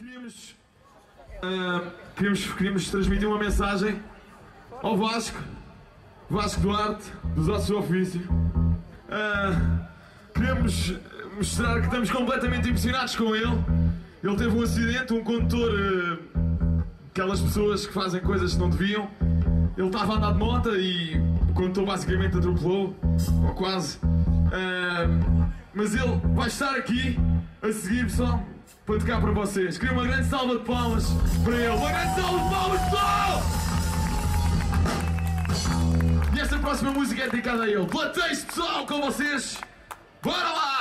Queríamos transmitir uma mensagem ao Vasco Duarte, dos ossos do ofício. Queremos mostrar que estamos completamente impressionados com ele. Ele teve um acidente, um condutor, aquelas pessoas que fazem coisas que não deviam. Ele estava a andar de moto e o condutor basicamente atropelou, ou quase. Mas ele vai estar aqui a seguir, pessoal, para tocar para vocês. Queria uma grande salva de palmas para ele. Uma grande salva de palmas, pessoal! E esta próxima música é dedicada a ele. Pela tast, pessoal, com vocês. Bora lá!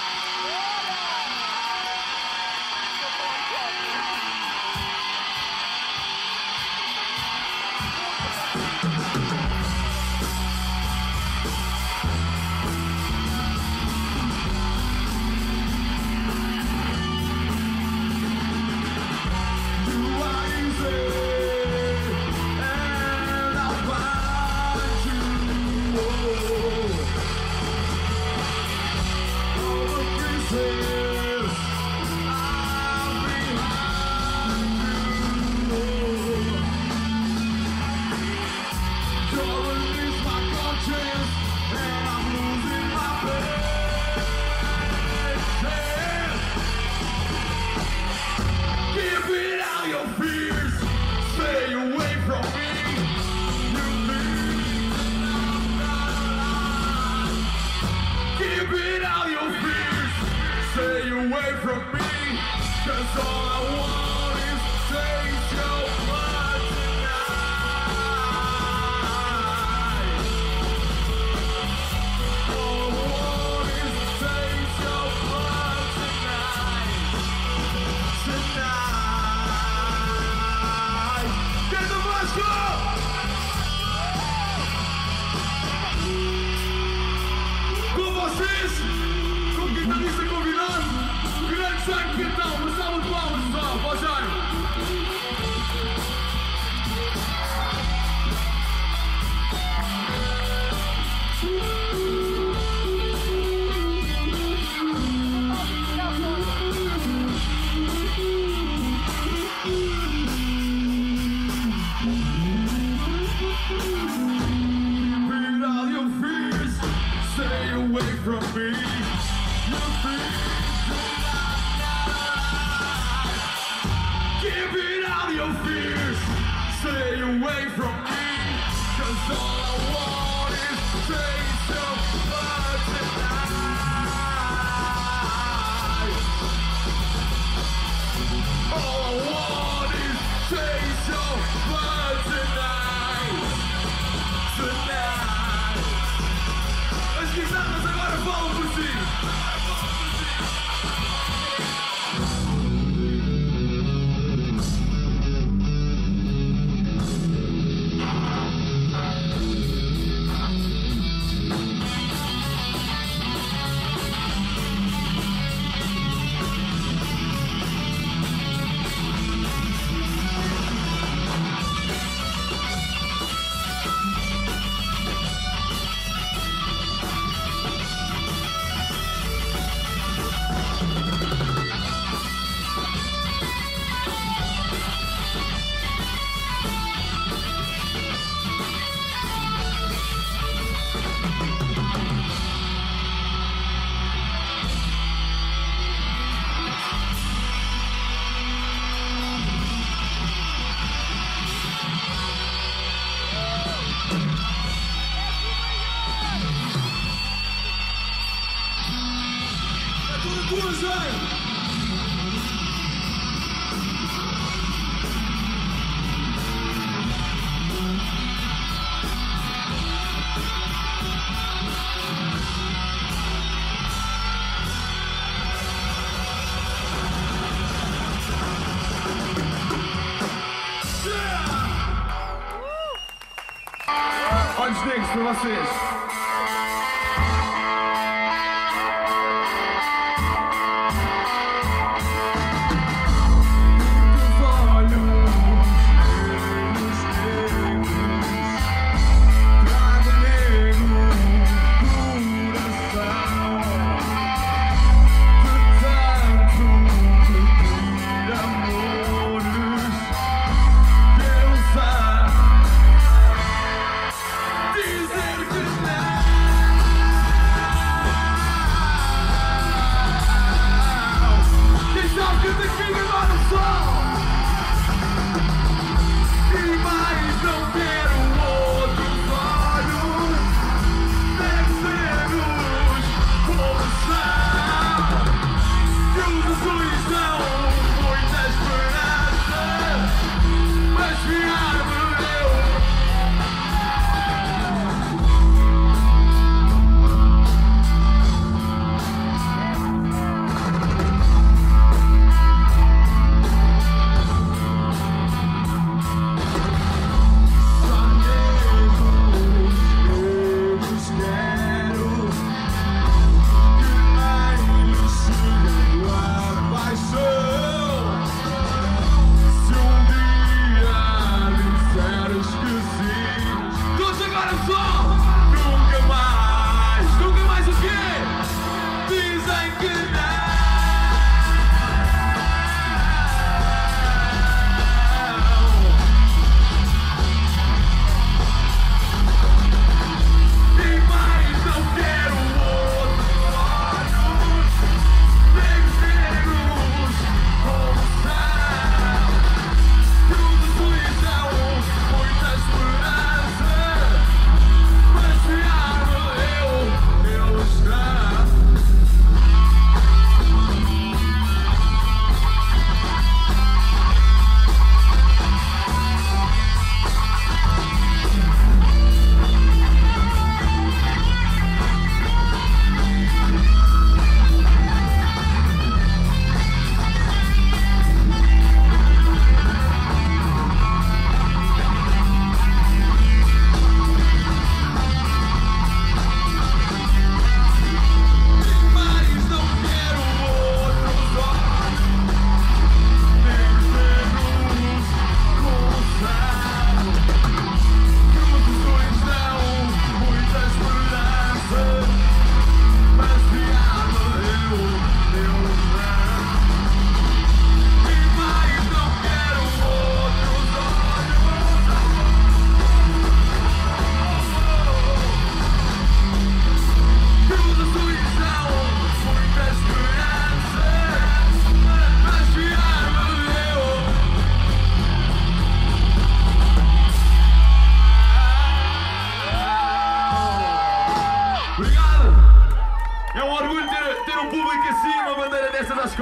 Com o guitarrista convidado, o grande Jaime Quental, uma salva de palmas, pessoal, para o Jaime. As guitarras agora falam por si. Olhos negros para vocês. Amor.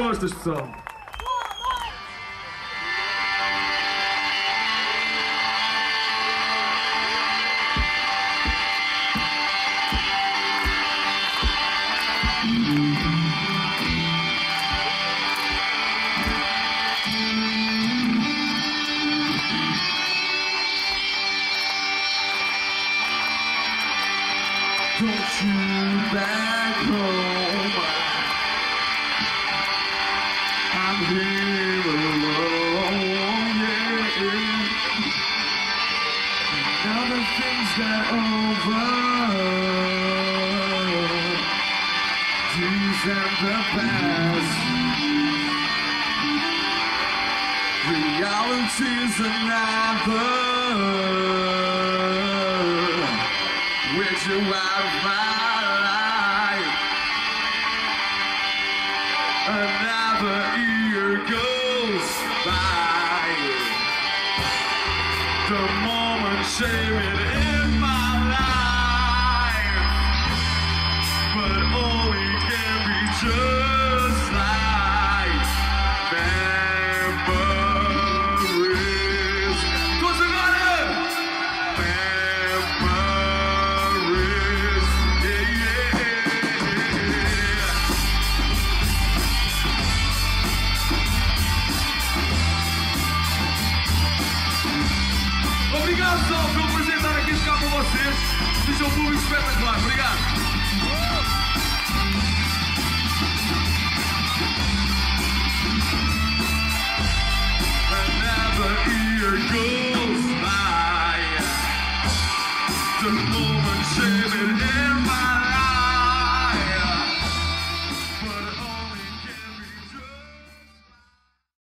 costas, pessoal. Don't you back home. I'm here alone, yeah. Now the things got over. These and the past. Reality's another. With you out of my life. Another year goes by. The moment shaving in my life, but only can be just like memories. What's the matter? Memories, yeah, yeah. Obrigado, pessoal, por apresentar aqui esse carro para vocês. Deixa o público espetacular. Obrigado.